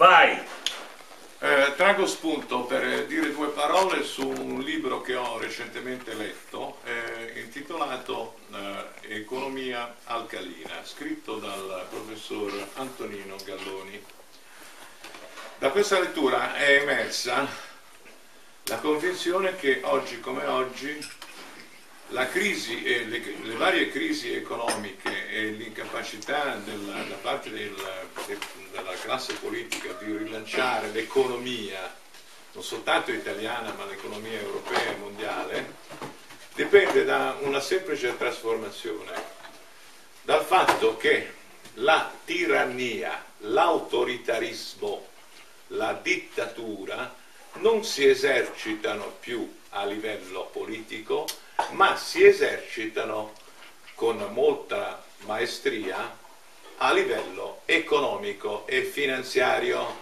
Vai! Traggo spunto per dire due parole su un libro che ho recentemente letto, intitolato Economia alcalina, scritto dal professor Antonino Galloni. Da questa lettura è emersa la convinzione che oggi come oggi la crisi e le varie crisi economiche e l'incapacità da parte della classe politica di rilanciare l'economia, non soltanto italiana ma l'economia europea e mondiale, dipende da una semplice trasformazione, dal fatto che la tirannia, l'autoritarismo, la dittatura non si esercitano più a livello politico, ma si esercitano con molta maestria a livello economico e finanziario.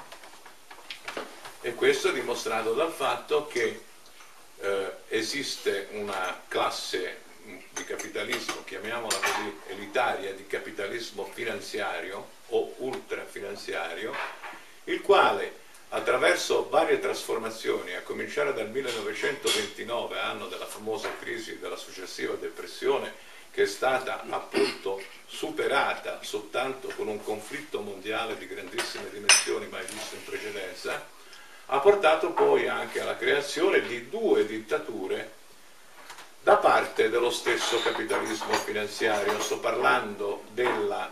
E questo è dimostrato dal fatto che esiste una classe di capitalismo, chiamiamola così, elitaria, di capitalismo finanziario o ultrafinanziario, il quale attraverso varie trasformazioni, a cominciare dal 1929, anno della famosa crisi e della successiva depressione, che è stata appunto superata soltanto con un conflitto mondiale di grandissime dimensioni mai visto in precedenza, ha portato poi anche alla creazione di due dittature da parte dello stesso capitalismo finanziario. Sto parlando del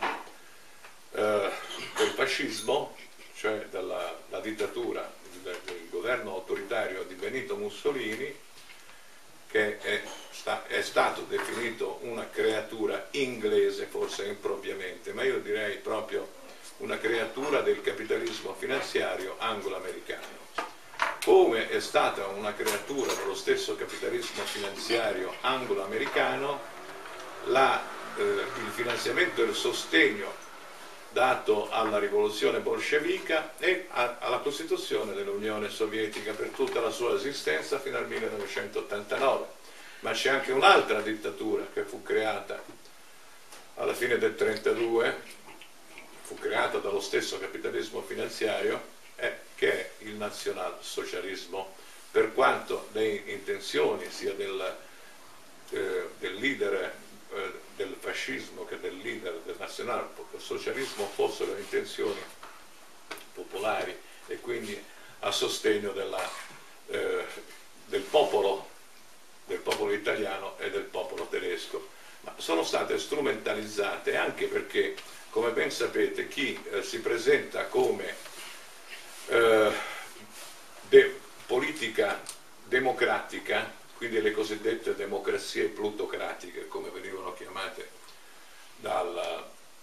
fascismo, cioè dalla dittatura del governo autoritario di Benito Mussolini, che è stato definito una creatura inglese, forse impropriamente, ma io direi proprio una creatura del capitalismo finanziario anglo-americano. Come è stata una creatura dello stesso capitalismo finanziario anglo-americano il finanziamento e il sostegno dato alla rivoluzione bolscevica e alla costituzione dell'Unione Sovietica per tutta la sua esistenza fino al 1989. Ma c'è anche un'altra dittatura che fu creata alla fine del 1932, fu creata dallo stesso capitalismo finanziario, che è il nazionalsocialismo, per quanto le intenzioni sia del leader del fascismo che del leader del nazionalsocialismo fossero intenzioni popolari e quindi a sostegno del popolo italiano e del popolo tedesco, ma sono state strumentalizzate anche perché, come ben sapete, chi si presenta come politica democratica, quindi le cosiddette democrazie plutocratiche, come venivano chiamate dal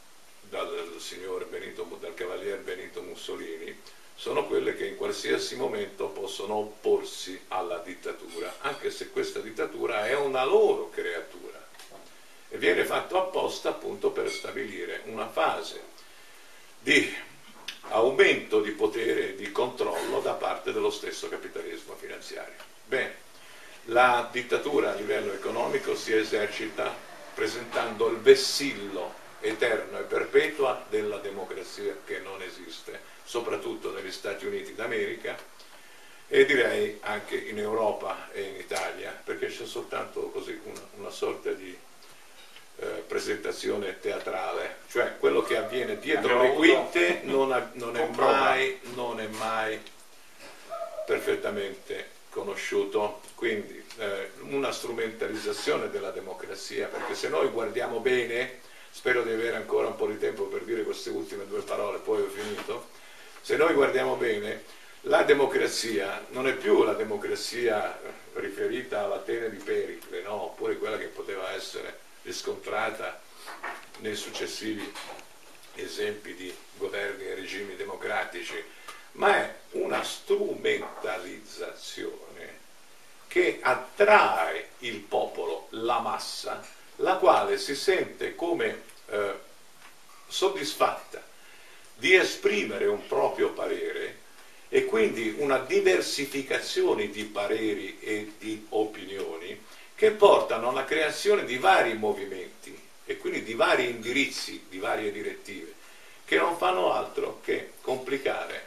cavalier Benito Mussolini, sono quelle che in qualsiasi momento possono opporsi alla dittatura, anche se questa dittatura è una loro creatura e viene fatto apposta appunto per stabilire una fase di aumento di potere e di controllo da parte dello stesso capitalismo finanziario. Bene. La dittatura a livello economico si esercita presentando il vessillo eterno e perpetua della democrazia che non esiste, soprattutto negli Stati Uniti d'America e direi anche in Europa e in Italia, perché c'è soltanto così una sorta di presentazione teatrale, cioè quello che avviene dietro le quinte non è mai perfettamente conosciuto, quindi una strumentalizzazione della democrazia, perché se noi guardiamo bene, spero di avere ancora un po' di tempo per dire queste ultime due parole, poi ho finito, se noi guardiamo bene, la democrazia non è più la democrazia riferita all'Atene di Pericle, no? Oppure quella che poteva essere riscontrata nei successivi esempi di governi e regimi democratici, ma è una strumentalizzazione che attrae il popolo, la massa, la quale si sente come soddisfatta di esprimere un proprio parere e quindi una diversificazione di pareri e di opinioni che portano alla creazione di vari movimenti e quindi di vari indirizzi, di varie direttive, che non fanno altro che complicare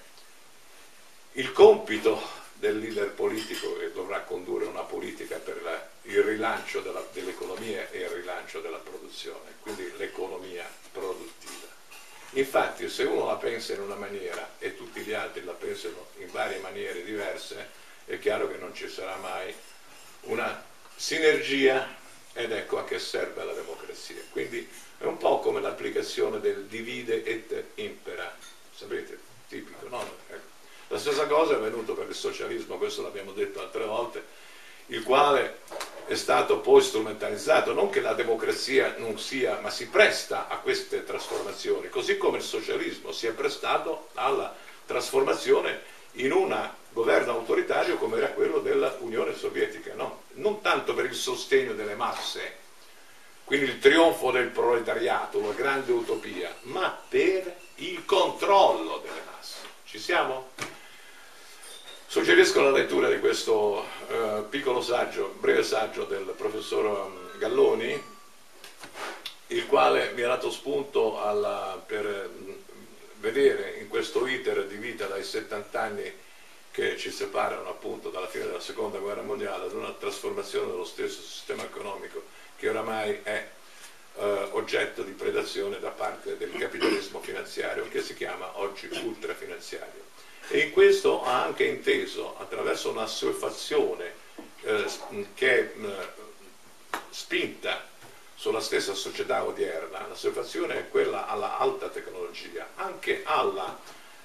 il compito del leader politico che dovrà condurre una politica per il rilancio dell'economia e il rilancio della produzione, quindi l'economia produttiva. Infatti se uno la pensa in una maniera e tutti gli altri la pensano in varie maniere diverse, è chiaro che non ci sarà mai una sinergia, ed ecco a che serve la democrazia. Quindi è un po' come l'applicazione del divide et impera, sapete, tipico, no? Ecco. La stessa cosa è avvenuto per il socialismo, questo l'abbiamo detto altre volte, il quale è stato poi strumentalizzato, non che la democrazia non sia, ma si presta a queste trasformazioni, così come il socialismo si è prestato alla trasformazione in un governo autoritario come era quello dell'Unione Sovietica, no? Non tanto per il sostegno delle masse, quindi il trionfo del proletariato, una grande utopia, ma per il controllo delle masse. Ci siamo? Suggerisco la lettura di questo piccolo saggio, breve saggio del professor Galloni, il quale mi ha dato spunto per vedere in questo iter di vita dai 70 anni che ci separano appunto dalla fine della seconda guerra mondiale ad una trasformazione dello stesso sistema economico che oramai è oggetto di predazione da parte del capitalismo finanziario, che si chiama oggi ultrafinanziario. E in questo ha anche inteso, attraverso un'assuefazione che è spinta sulla stessa società odierna, l'assuefazione è quella alla alta tecnologia, anche alla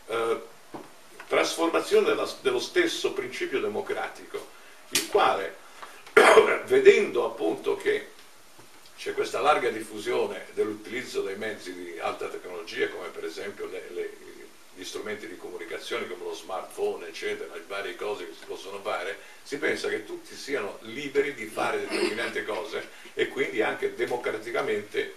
trasformazione dello stesso principio democratico, il quale, vedendo appunto che c'è questa larga diffusione dell'utilizzo dei mezzi di alta tecnologia, come per esempio gli strumenti di comunicazione come lo smartphone, eccetera, le varie cose che si possono fare, si pensa che tutti siano liberi di fare determinate cose e quindi anche democraticamente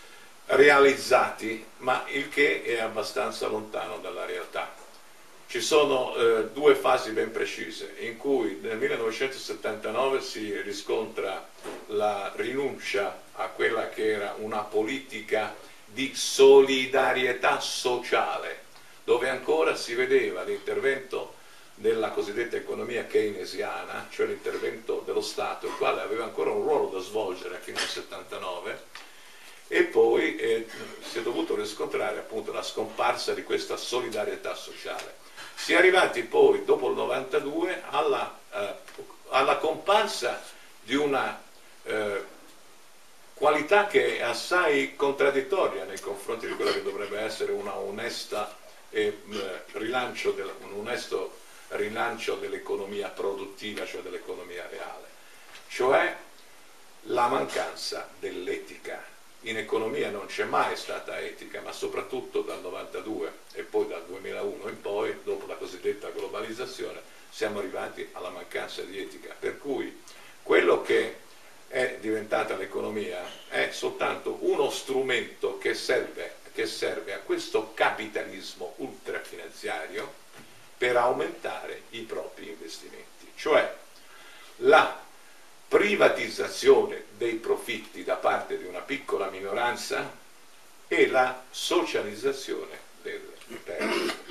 realizzati, ma il che è abbastanza lontano dalla realtà. Ci sono due fasi ben precise, in cui nel 1979 si riscontra la rinuncia a quella che era una politica di solidarietà sociale, dove ancora si vedeva l'intervento della cosiddetta economia keynesiana, cioè l'intervento dello Stato, il quale aveva ancora un ruolo da svolgere fino al 79, e poi si è dovuto riscontrare appunto la scomparsa di questa solidarietà sociale. Si è arrivati poi, dopo il 92, alla comparsa di una qualità che è assai contraddittoria nei confronti di quella che dovrebbe essere una onesta un onesto rilancio dell'economia produttiva, cioè dell'economia reale, cioè la mancanza dell'etica. In economia non c'è mai stata etica, ma soprattutto dal 92 e poi dal 2001 in poi, dopo la cosiddetta globalizzazione, siamo arrivati alla mancanza di etica, per cui quello che è diventata l'economia è soltanto uno strumento che serve a questo capitalismo ultrafinanziario per aumentare i propri investimenti, cioè la privatizzazione dei profitti da parte di una piccola minoranza e la socializzazione delle perdite.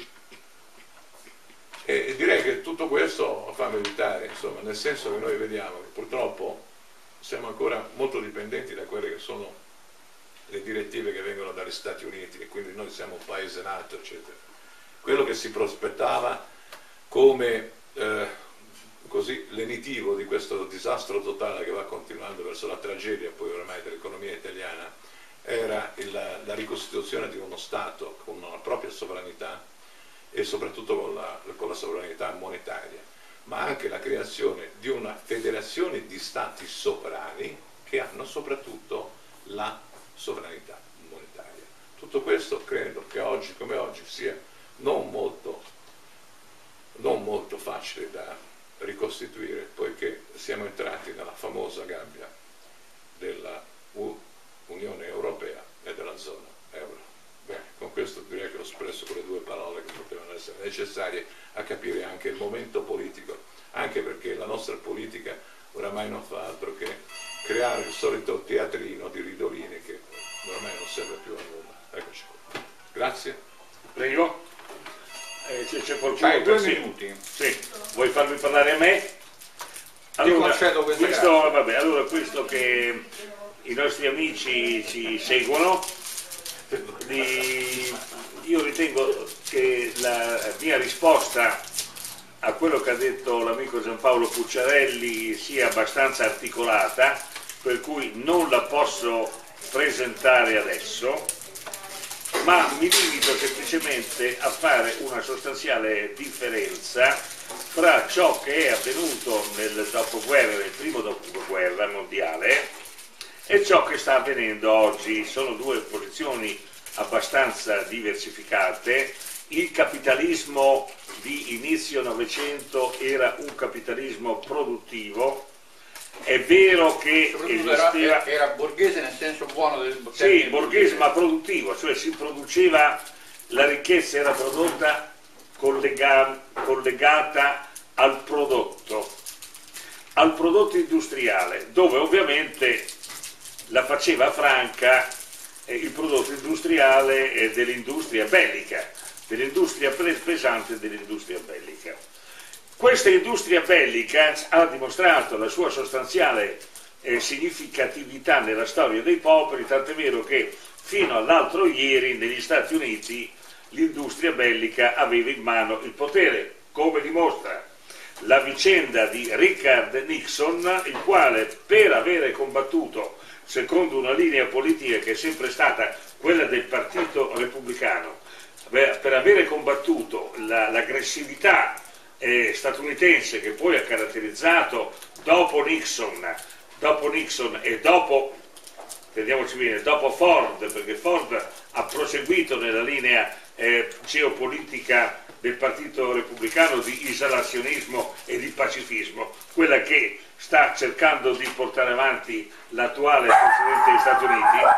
E direi che tutto questo fa meditare, insomma, nel senso che noi vediamo che purtroppo siamo ancora molto dipendenti da quelle che sono le direttive che vengono dagli Stati Uniti e quindi noi siamo un paese nato, eccetera. Quello che si prospettava come così lenitivo di questo disastro totale che va continuando verso la tragedia poi oramai dell'economia italiana era la ricostituzione di uno Stato con una propria sovranità e soprattutto con la sovranità monetaria, ma anche la creazione di una federazione di stati sovrani che hanno soprattutto la sovranità monetaria. Tutto questo credo che oggi come oggi sia non molto facile da ricostituire, poiché siamo entrati nella famosa gabbia della Unione Europea e della zona euro. Bene, con questo direi che ho espresso quelle due parole che potevano essere necessarie a capire anche il momento politico, anche perché la nostra politica oramai non fa altro che creare il solito teatrino di ridolini che oramai non serve più a nulla. Eccoci qua. Grazie. Grazie. Prego. C'è qualcuno? Hai 2 minuti. Sì. Vuoi farmi parlare a me? Allora, concedo questo, vabbè, allora questo che i nostri amici ci seguono, io ritengo che la mia risposta a quello che ha detto l'amico Giampaolo Pucciarelli sia abbastanza articolata, per cui non la posso presentare adesso, ma mi limito semplicemente a fare una sostanziale differenza fra ciò che è avvenuto nel dopoguerra, nel primo dopoguerra mondiale, e ciò che sta avvenendo oggi. Sono due posizioni abbastanza diversificate. Il capitalismo di inizio Novecento era un capitalismo produttivo. È vero che esisteva... era borghese nel senso buono del termine. Sì, borghese ma produttivo, cioè si produceva, la ricchezza era prodotta collegata al prodotto industriale, dove ovviamente la faceva franca il prodotto industriale dell'industria bellica, dell'industria pesante e dell'industria bellica. Questa industria bellica ha dimostrato la sua sostanziale significatività nella storia dei popoli, tant'è vero che fino all'altro ieri negli Stati Uniti l'industria bellica aveva in mano il potere, come dimostra la vicenda di Richard Nixon, il quale, per avere combattuto secondo una linea politica che è sempre stata quella del Partito Repubblicano, per avere combattuto l'aggressività statunitense che poi ha caratterizzato dopo Nixon e dopo, intendiamoci bene, dopo Ford, perché Ford ha proseguito nella linea geopolitica del Partito Repubblicano di isolazionismo e di pacifismo, quella che sta cercando di portare avanti l'attuale Presidente degli Stati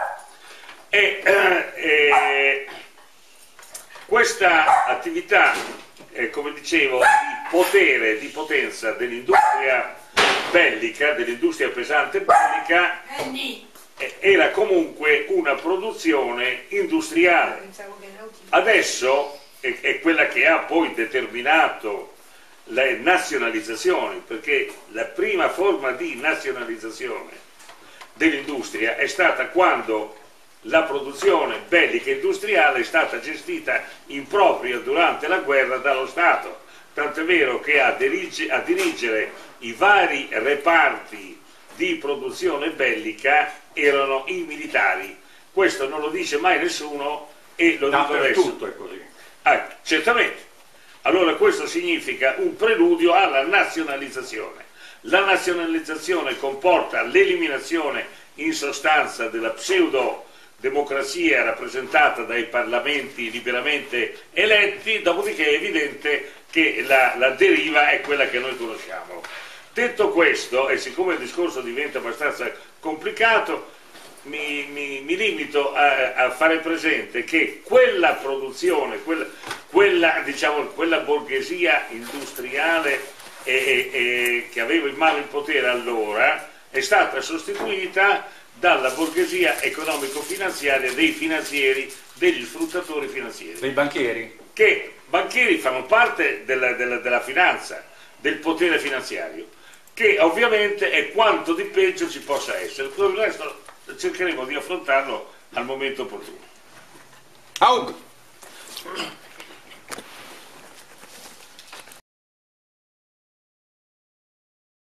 Uniti. Questa attività, come dicevo, di potere, di potenza dell'industria bellica, dell'industria pesante bellica, era comunque una produzione industriale. Adesso è quella che ha poi determinato le nazionalizzazioni, perché la prima forma di nazionalizzazione dell'industria è stata quando la produzione bellica industriale è stata gestita in proprio durante la guerra dallo Stato, tant'è vero che a dirigere i vari reparti di produzione bellica erano i militari. Questo non lo dice mai nessuno e lo dico adesso. Tutto è così. Certamente. Allora questo significa un preludio alla nazionalizzazione. La nazionalizzazione comporta l'eliminazione in sostanza della pseudo-democrazia rappresentata dai parlamenti liberamente eletti, dopodiché è evidente che la deriva è quella che noi conosciamo. Detto questo, e siccome il discorso diventa abbastanza complicato, mi limito a fare presente che quella produzione, quella borghesia industriale che aveva in mano il potere allora, è stata sostituita dalla borghesia economico-finanziaria dei finanzieri, degli sfruttatori finanzieri. Dei banchieri? Che banchieri fanno parte della finanza, del potere finanziario, che ovviamente è quanto di peggio ci possa essere. Per il resto cercheremo di affrontarlo al momento opportuno. Aug!